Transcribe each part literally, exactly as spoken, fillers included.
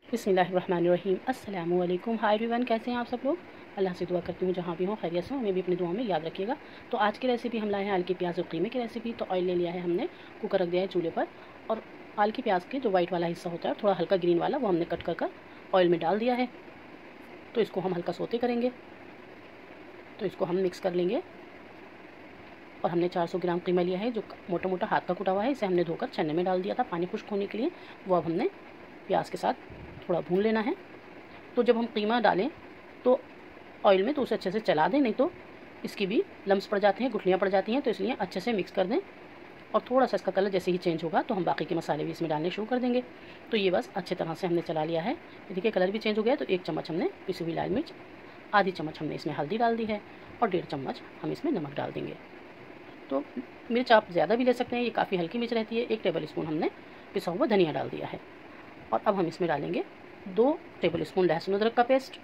बिस्मिल्लाहिर्रहमानिर्रहीम। अस्सलामु अलैकुम। हाय एवरीवन, कैसे हैं आप सब लोग। अल्लाह से दुआ करती हूँ जहाँ भी हो खैरियत से हो, हमें भी अपनी दुआ में याद रखिएगा। तो आज की रेसिपी हम लाए हैं आल की प्याज और कीमे की रेसिपी। तो ऑयल ले लिया है हमने, कुकर रख दिया है चूल्हे पर, और आल की प्याज के जो वाइट वाला हिस्सा होता है थोड़ा हल्का ग्रीन वाला, वो हमने कट कर कर ऑयल में डाल दिया है। तो इसको हम हल्का सोते करेंगे। तो इसको हम मिक्स कर लेंगे। और हमने चार सौ ग्राम कीमा लिया है जो मोटा मोटा हाथ का कुटा हुआ है। इसे हमने धोकर छन्ने में डाल दिया था पानी खुश्क होने के लिए। वो अब हमने प्याज के साथ थोड़ा भून लेना है। तो जब हम कीमा डालें तो ऑयल में तो उसे अच्छे से चला दें, नहीं तो इसकी भी लम्स पड़ जाते हैं, गुठलियाँ पड़ जाती हैं। तो इसलिए अच्छे से मिक्स कर दें। और थोड़ा सा इसका कलर जैसे ही चेंज होगा तो हम बाकी के मसाले भी इसमें डालने शुरू कर देंगे। तो ये बस अच्छे तरह से हमने चला लिया है। देखिए कलर भी चेंज हो गया है। तो एक चम्मच हमने पिसी हुई लाल मिर्च, आधी चम्मच हमने इसमें हल्दी डाल दी है, और डेढ़ चम्मच हम इसमें नमक डाल देंगे। तो मिर्च आप ज़्यादा भी ले सकते हैं, ये काफ़ी हल्की मिर्च रहती है। एक टेबल स्पून हमने पिसा हुआ धनिया डाल दिया है। और अब हम इसमें डालेंगे दो टेबल स्पून लहसुन अदरक का पेस्ट।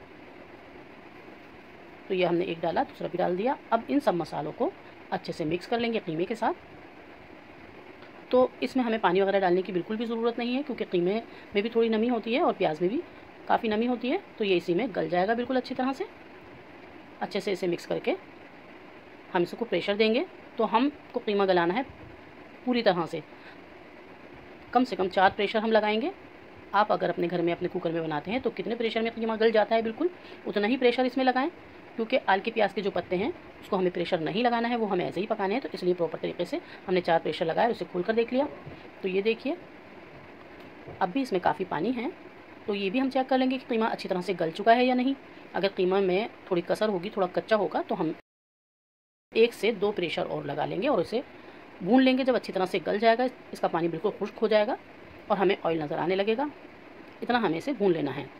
तो ये हमने एक डाला, दूसरा भी डाल दिया। अब इन सब मसालों को अच्छे से मिक्स कर लेंगे कीमे के साथ। तो इसमें हमें पानी वगैरह डालने की बिल्कुल भी ज़रूरत नहीं है, क्योंकि कीमे में भी थोड़ी नमी होती है और प्याज में भी काफ़ी नमी होती है। तो ये इसी में गल जाएगा बिल्कुल अच्छी तरह से। अच्छे से इसे मिक्स करके हम इसको प्रेशर देंगे। तो हमको कीमा गलाना है पूरी तरह से, कम से कम चार प्रेशर हम लगाएंगे। आप अगर अपने घर में अपने कुकर में बनाते हैं तो कितने प्रेशर में कीमा गल जाता है बिल्कुल उतना ही प्रेशर इसमें लगाएं, क्योंकि आल की प्याज के जो पत्ते हैं उसको हमें प्रेशर नहीं लगाना है, वो हमें ऐसे ही पकाने हैं। तो इसलिए प्रॉपर तरीके से हमने चार प्रेशर लगाया, उसे खोल कर देख लिया। तो ये देखिए अब भी इसमें काफ़ी पानी है। तो ये भी हम चेक कर लेंगे कि कीमा अच्छी तरह से गल चुका है या नहीं। अगर कीमा में थोड़ी कसर होगी, थोड़ा कच्चा होगा, तो हम एक से दो प्रेशर और लगा लेंगे और इसे भून लेंगे। जब अच्छी तरह से गल जाएगा, इसका पानी बिल्कुल खुश्क हो जाएगा और हमें ऑयल नज़र आने लगेगा, इतना हमें इसे भून लेना है।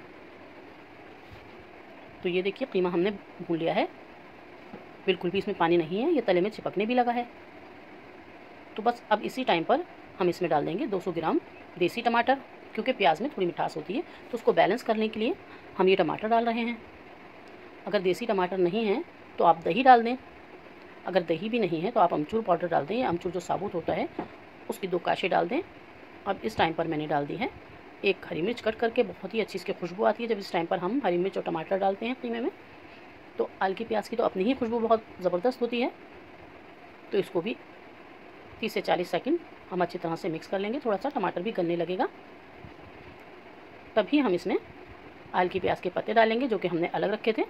तो ये देखिए कीमा हमने भून लिया है, बिल्कुल भी इसमें पानी नहीं है, ये तले में चिपकने भी लगा है। तो बस अब इसी टाइम पर हम इसमें डाल देंगे दो सौ ग्राम देसी टमाटर, क्योंकि प्याज में थोड़ी मिठास होती है, तो उसको बैलेंस करने के लिए हम ये टमाटर डाल रहे हैं। अगर देसी टमाटर नहीं है तो आप दही डाल दें। अगर दही भी नहीं है तो आप अमचूर पाउडर डाल दें, या अमचूर जो साबुत होता है उसकी दो काशे डाल दें। अब इस टाइम पर मैंने डाल दी है एक हरी मिर्च कट करके, बहुत ही अच्छी इसकी खुशबू आती है जब इस टाइम पर हम हरी मिर्च और टमाटर डालते हैं कीमे में। तो आल की प्याज की तो अपनी ही खुशबू बहुत ज़बरदस्त होती है। तो इसको भी तीस से चालीस सेकंड हम अच्छी तरह से मिक्स कर लेंगे। थोड़ा सा टमाटर भी गलने लगेगा, तभी हम इसमें आल की प्याज के पत्ते डालेंगे जो कि हमने अलग रखे थे।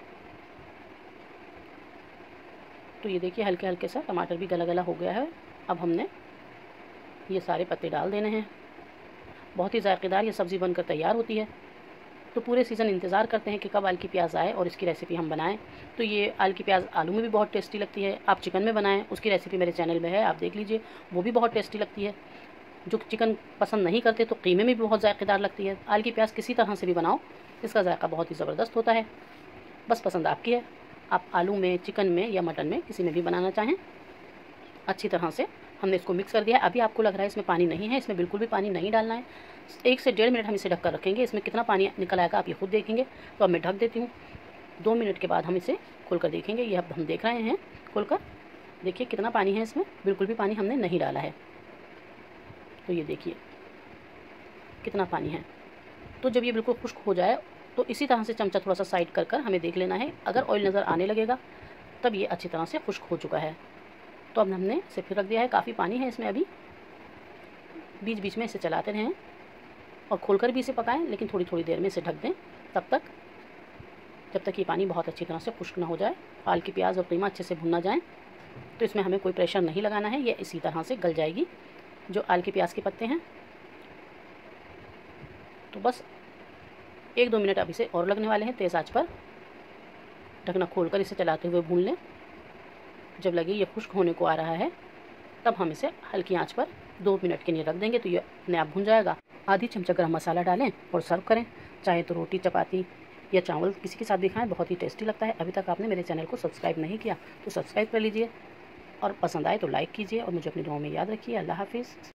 तो ये देखिए हल्के हल्के सा टमाटर भी गला गला हो गया है। अब हमने ये सारे पत्ते डाल देने हैं। बहुत ही जायकेदार ये सब्ज़ी बनकर तैयार होती है। तो पूरे सीज़न इंतज़ार करते हैं कि कब आल की प्याज आए और इसकी रेसिपी हम बनाएं। तो ये आल की प्याज आलू में भी बहुत टेस्टी लगती है। आप चिकन में बनाएं, उसकी रेसिपी मेरे चैनल में है, आप देख लीजिए, वो भी बहुत टेस्टी लगती है। जो चिकन पसंद नहीं करते तो कीमे में भी बहुत जायकेदार लगती है। आल की प्याज किसी तरह से भी बनाओ, इसका जायका बहुत ही ज़बरदस्त होता है। बस पसंद आपकी है, आप आलू में, चिकन में या मटन में किसी में भी बनाना चाहें। अच्छी तरह से हमने इसको मिक्स कर दिया। अभी आपको लग रहा है इसमें पानी नहीं है, इसमें बिल्कुल भी पानी नहीं डालना है। एक से डेढ़ मिनट हम इसे ढककर रखेंगे। इसमें कितना पानी निकल आएगा आप ये खुद देखेंगे। तो अब मैं ढक देती हूँ। दो मिनट के बाद हम इसे खोलकर देखेंगे। ये अब हम देख रहे हैं खोलकर, देखिए कितना पानी है इसमें, बिल्कुल भी पानी हमने नहीं डाला है। तो ये देखिए कितना पानी है। तो जब ये बिल्कुल खुश्क हो जाए तो इसी तरह से चमचा थोड़ा सा साइड कर कर हमें देख लेना है। अगर ऑयल नज़र आने लगेगा तब ये अच्छी तरह से खुश्क हो चुका है। तो अब हमने इसे फिर रख दिया है। काफ़ी पानी है इसमें अभी, बीच बीच में इसे चलाते रहें और खोलकर भी इसे पकाएं, लेकिन थोड़ी थोड़ी देर में इसे ढक दें तब तक, जब तक ये पानी बहुत अच्छी तरह से खुश्क ना हो जाए, आल की प्याज और कीमा अच्छे से भुन ना जाए। तो इसमें हमें कोई प्रेशर नहीं लगाना है, ये इसी तरह से गल जाएगी जो आल की प्याज के पत्ते हैं। तो बस एक दो मिनट अब इसे और लगने वाले हैं। तेज़ आंच पर ढकना खोलकर इसे चलाते हुए भून लें। जब लगे ये खुश्क होने को आ रहा है तब हम इसे हल्की आंच पर दो मिनट के लिए रख देंगे। तो ये अपने आप भुन जाएगा। आधी चमचा गरम मसाला डालें और सर्व करें। चाहे तो रोटी, चपाती या चावल किसी के साथ भी खाएं, बहुत ही टेस्टी लगता है। अभी तक आपने मेरे चैनल को सब्सक्राइब नहीं किया तो सब्सक्राइब कर लीजिए, और पसंद आए तो लाइक कीजिए, और मुझे अपनी दुआओं में याद रखिए। अल्लाह हाफिज़।